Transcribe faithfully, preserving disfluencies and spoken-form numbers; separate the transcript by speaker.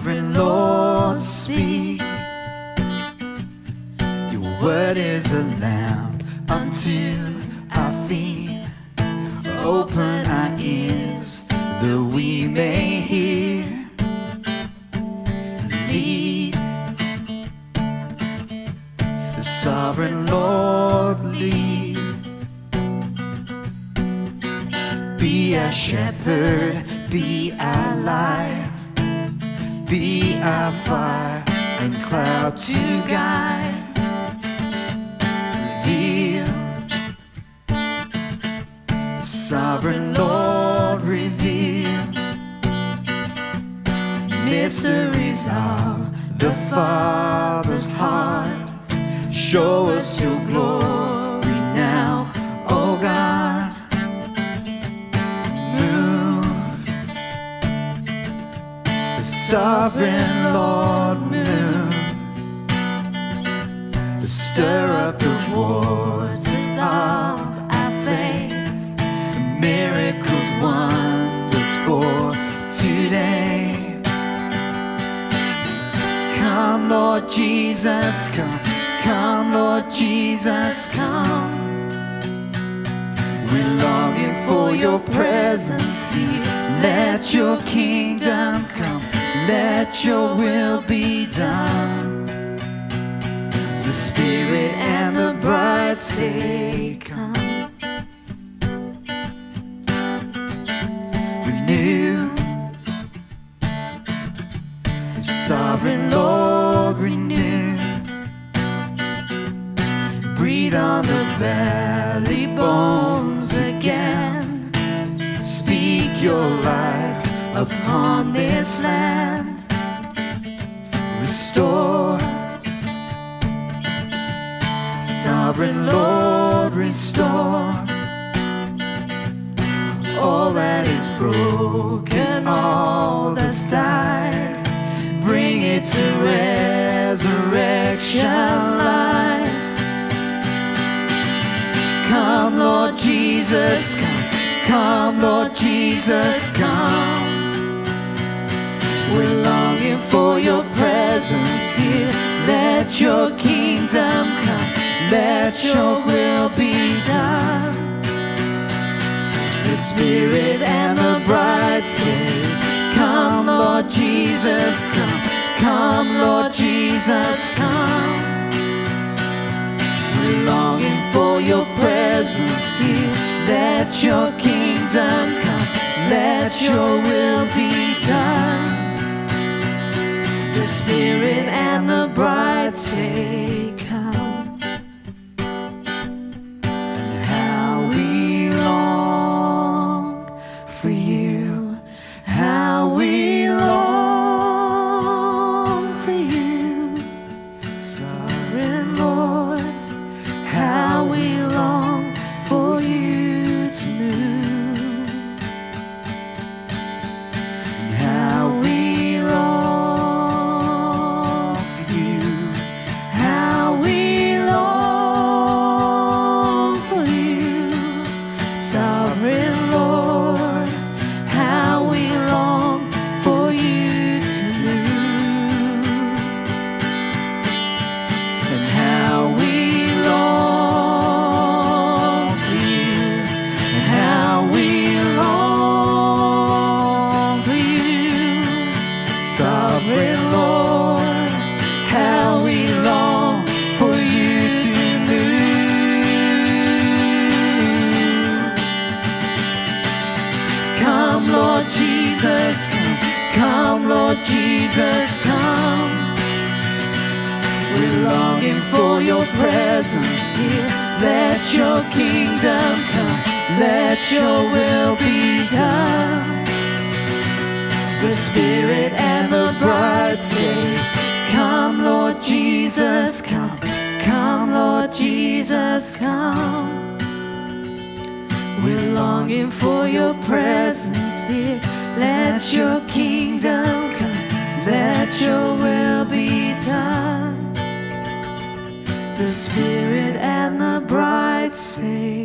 Speaker 1: Sovereign Lord, speak. Your word is a lamp unto our feet. Open our ears that we may hear. Lead, the sovereign Lord, lead. Be our shepherd, be our light, be our fire and cloud to guide. Reveal, sovereign Lord, reveal mysteries of the Father's heart. Show us your glory now, oh God. Move, the sovereign Lord, move. Stir up the waters of our faith. Miracles, wonders for today. Come, Lord Jesus, come. Come, Lord Jesus, come. We're longing for your presence here. Let your kingdom come. Let your will be done. The Spirit and the bride say, come. Renew, sovereign Lord, renew. Breathe on the valley bones again. Speak your life upon this land. Restore, sovereign Lord, restore all that is broken, all that's died. Bring it to resurrection life. Come, Lord Jesus, come. Come, Lord Jesus, come. We're longing for your presence here. Let your kingdom come. Let your will be done. The Spirit and the bride say, come, Lord Jesus, come. Come, Lord Jesus, come. We're longing for your presence here. Let your kingdom come. Let your will be done. The Spirit and the bride say, come. Jesus, come. We're longing for your presence here. Let your kingdom come. Let your will be done. The Spirit and the bride say, come, Lord Jesus, come. Come, Lord Jesus, come. We're longing for your presence here. Let your kingdom come. Let your will be done. The Spirit and the bride say,